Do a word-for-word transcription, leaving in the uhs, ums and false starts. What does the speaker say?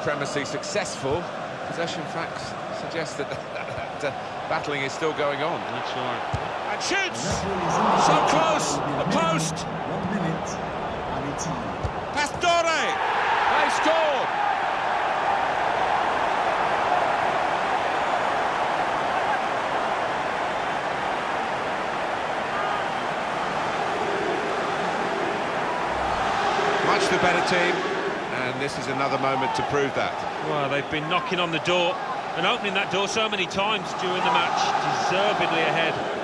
supremacy successful. Possession facts suggest that, that, that uh, battling is still going on. That's right. And shoots! So close! The post! One minute and eighteen. Pastore! They scored! Much the better team, and this is another moment to prove that. Well, they've been knocking on the door and opening that door so many times during the match, deservedly ahead.